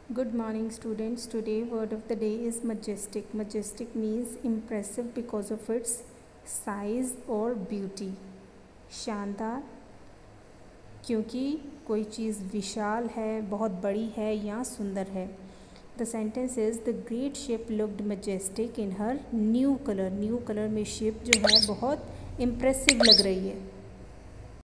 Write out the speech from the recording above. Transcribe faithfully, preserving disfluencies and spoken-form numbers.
Good morning, students. Today word of the day is majestic. Majestic means impressive because of its size or beauty. शानदार क्योंकि कोई चीज़ विशाल है, बहुत बड़ी है या सुंदर है. The sentence is the great ship looked majestic in her new color. New color में ship जो है बहुत impressive लग रही है.